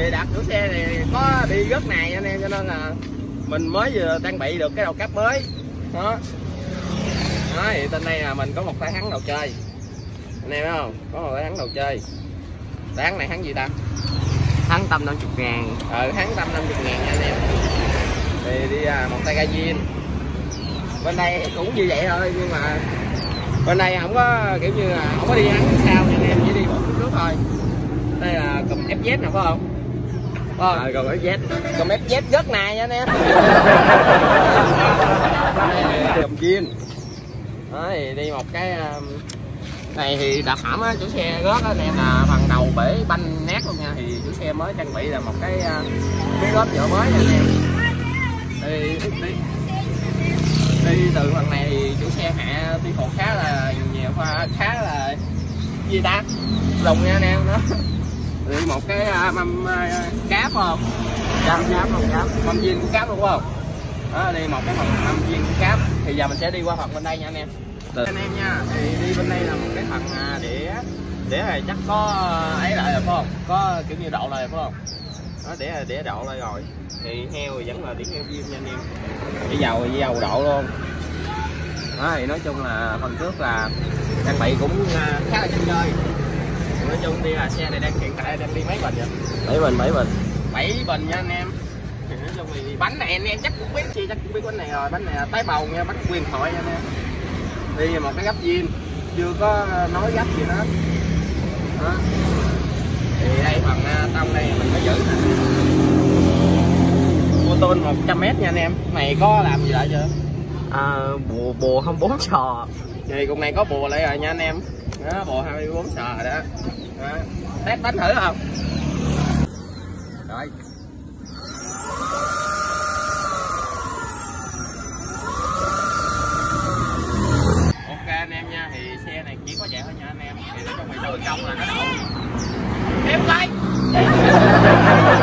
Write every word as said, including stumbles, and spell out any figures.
thì đặt chủ xe thì có đi rất này anh em, cho nên là mình mới vừa trang bị được cái đầu cáp mới đó. Đó thì trên đây là mình có một tay hắn đầu chơi anh em thấy không, có một tay hắn đầu chơi. Tay hắn này hắn gì ta, hắn tầm năm mươi ngàn. ờ hắn tầm năm mươi ngàn nha anh em. Thì đi à, một tay ga zin. Bên đây cũng như vậy thôi, nhưng mà bên đây không có kiểu như là không có đi hắn sao nha anh em, chỉ đi một phút trước thôi. Đây là cụm ép dét nè phải không? Phải không? À, còn ép dét. Cụm ép dét rất này nha anh em. Cụm zin. Đó thì đi một cái này thì đạp hãm á, chủ xe rớt anh em là phần đầu bể banh nát luôn nha. Thì chủ xe mới trang bị là một cái cái lớp vỏ mới nha anh em. Đi, đi, đi từ phần này thì chủ xe hạ tiêu thụ khá là nhiều, pha khá là gì ta lùng nha anh em đó. Đi một cái mâm cáp không, Cáp cáp không cáp, mâm viên cáp luôn không đó. Đi một cái phần mâm viên cáp. Thì giờ mình sẽ đi qua phần bên đây nha anh em. Từ anh em nha, thì đi bên đây là một cái phần để để này chắc có ấy lại rồi phải không, có kiểu như độ lại phải không đó, để để độ lại rồi. Thì heo thì vẫn là điểm heo viêm nha anh em, để dầu thì dầu độ luôn đó. Thì nói chung là phần trước là trang bị cũng khá là chân chơi. Nói chung đi là xe này đang hiện tại đang đi mấy bình vậy? bảy bình bảy bình bảy bình nha anh em. Thì nói chung thì bánh này anh em chắc cũng biết, chi chắc cũng biết bánh này rồi. Bánh này là tái bầu nha, bánh quyền thoại nha anh em. Đi một cái gấp zin, chưa có nói gấp gì hết đó. Thì đây phần tông đây mình có giữ nè, mô tôn một trăm mét nha anh em. Này có làm gì lại chưa? À, bùa bùa hai mươi bốn sò. Thì cùng này có bùa lại rồi nha anh em đó, bùa hai mươi bốn sò rồi đó, đó. Test bánh thử không rồi. Ok anh em nha, thì xe này chỉ có vậy thôi nha anh em. Thì nói chung thì từ trong là nó đậu kéo cái